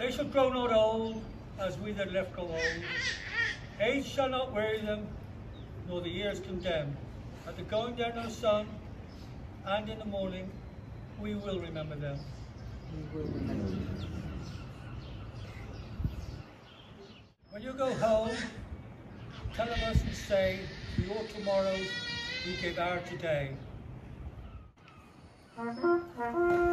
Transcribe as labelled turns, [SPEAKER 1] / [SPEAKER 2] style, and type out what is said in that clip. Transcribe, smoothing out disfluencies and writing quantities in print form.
[SPEAKER 1] They shall grow not old, as we that left grow old. Age shall not weary them, nor the years condemn. At the going down of the sun, and in the morning, we will remember them.
[SPEAKER 2] We will remember them.
[SPEAKER 1] When you go home, tell us and say, for your tomorrows, we give our today.